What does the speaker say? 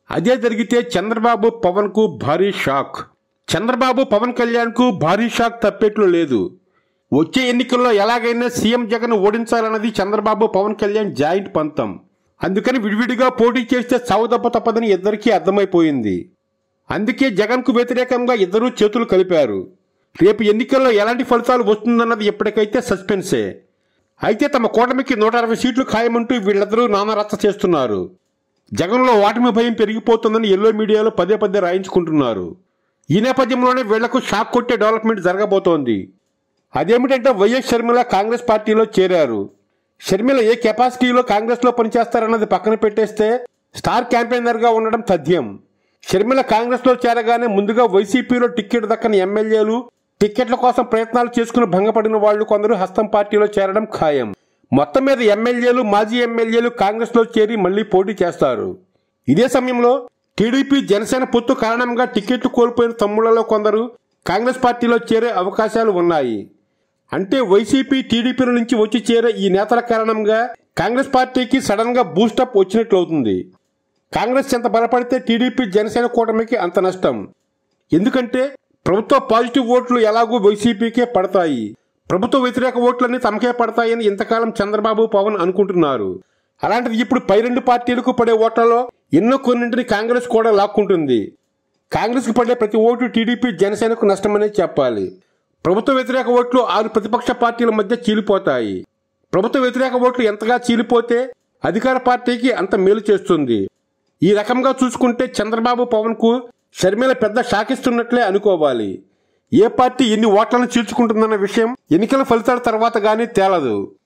అదే జరిగితే చంద్రబాబు పవన్ కు భారీ షాక్. చంద్రబాబు పవన్ కళ్యాణ్ కు భారీ షాక్ తప్పేట్లు లేదు. వచ్చే ఎన్నికల్లో ఎలాగైనా సీఎం జగన్ ఓడించాలన్నది చంద్రబాబు పవన్ కళ్యాణ్ జాయింట్ పంతం. అందుకని విడివిడిగా పోటీ చేస్తే సావుదప్ప తప్పదని ఇద్దరికీ అర్థమైపోయింది. అందుకే జగన్ కు వ్యతిరేకంగా ఇద్దరూ చేతులు కలిపారు. రేపు ఎన్నికల్లో ఎలాంటి ఫలితాలు వస్తుందన్నది ఎప్పటికైతే సస్పెన్సే. అయితే తమ కూటమికి 160 సీట్లు ఖాయమంటూ వీళ్ళిద్దరూ నానారచ్చ చేస్తున్నారు. జగన్లో ఓటమి భయం పెరిగిపోతుందని ఎల్లో మీడియాలో పదే పదే రాయించుకుంటున్నారు. ఈ నేపథ్యంలోనే వీళ్లకు షాక్ కొట్టే డెవలప్మెంట్ జరగబోతోంది. అదేమిటంటే వైఎస్ షర్మిల కాంగ్రెస్ పార్టీలో చేరారు. షర్మిల ఏ కెపాసిటీలో కాంగ్రెస్లో పనిచేస్తారన్నది పక్కన పెట్టేస్తే స్టార్ క్యాంపెయినర్గా ఉండడం తథ్యం. షర్మిల కాంగ్రెస్లో చేరగానే ముందుగా వైసీపీలో టికెట్ దక్కని ఎమ్మెల్యేలు, టికెట్ల కోసం ప్రయత్నాలు చేసుకుని భంగపడిన వాళ్లు కొందరు హస్తం పార్టీలో చేరడం ఖాయం. మొత్తం మీద ఎమ్మెల్యేలు, మాజీ ఎమ్మెల్యేలు కాంగ్రెస్లో చేరి మళ్లీ పోటీ చేస్తారు. ఇదే సమయంలో టీడీపీ జనసేన పొత్తు కారణంగా టికెట్లు కోల్పోయిన తమ్ముళ్లలో కొందరు కాంగ్రెస్ పార్టీలో చేరే అవకాశాలు ఉన్నాయి. అంటే వైసీపీ, టీడీపీల నుంచి వచ్చి చేరే ఈ నేతల కారణంగా కాంగ్రెస్ పార్టీకి సడన్ గా బూస్టప్ వచ్చినట్లవుతుంది. కాంగ్రెస్ ఎంత బలపడితే టీడీపీ జనసేన కూటమికి అంత నష్టం. ఎందుకంటే ప్రభుత్వ పాజిటివ్ ఓట్లు ఎలాగూ వైసీపీకే పడతాయి, ప్రభుత్వ వ్యతిరేక ఓట్లన్నీ తమకే పడతాయని ఇంతకాలం చంద్రబాబు పవన్ అనుకుంటున్నారు. అలాంటిది ఇప్పుడు పై రెండు పార్టీలకు పడే ఓట్లలో ఎన్నో కొన్నింటిని కాంగ్రెస్ కూడా లాక్కుంటుంది. కాంగ్రెస్కి పడే ప్రతి ఓటు టీడీపీ జనసేనకు నష్టమనే చెప్పాలి. ప్రభుత్వ వ్యతిరేక ఓట్లు 6 ప్రతిపక్ష పార్టీల మధ్య చీలిపోతాయి. ప్రభుత్వ వ్యతిరేక ఓట్లు ఎంతగా చీలిపోతే అధికార పార్టీకి అంత మేలు చేస్తుంది. ఈ రకంగా చూసుకుంటే చంద్రబాబు పవన్ కు షర్మిల పెద్ద షాకిస్తున్నట్లే అనుకోవాలి. ఏ పార్టీ ఎన్ని ఓట్లను చీల్చుకుంటుందన్న విషయం ఎన్నికల ఫలితాల తర్వాత గానీ తేలదు.